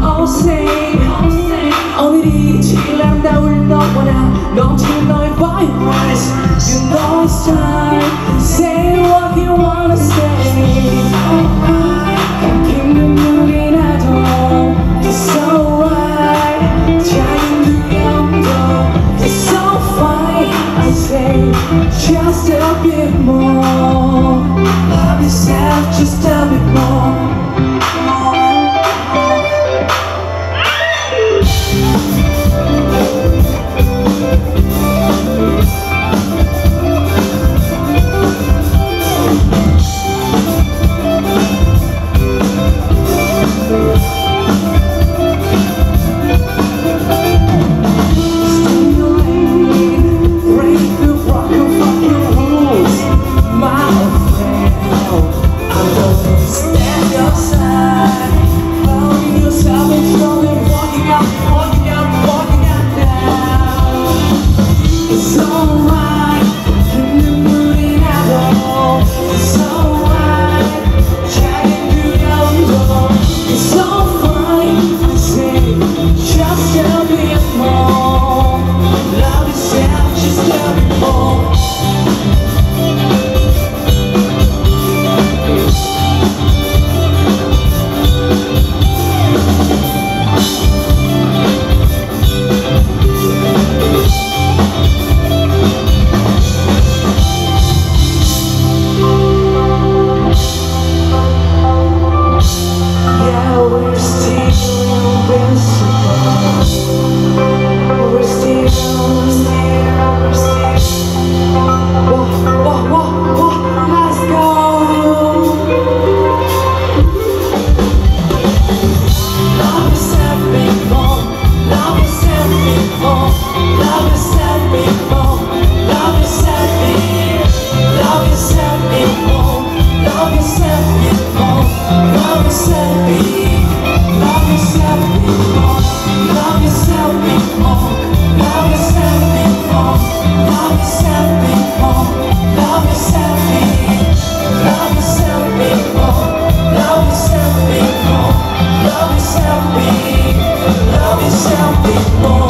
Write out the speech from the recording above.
오늘이 제일 아름다울 너보다 넘치는 너의 virus. You know it's time. Say what you wanna say. 감긴 눈물이 나도 it's alright. 작은 두려움도 it's so fine. I say just a bit more. Love yourself just a bit more. Love yourself, be more.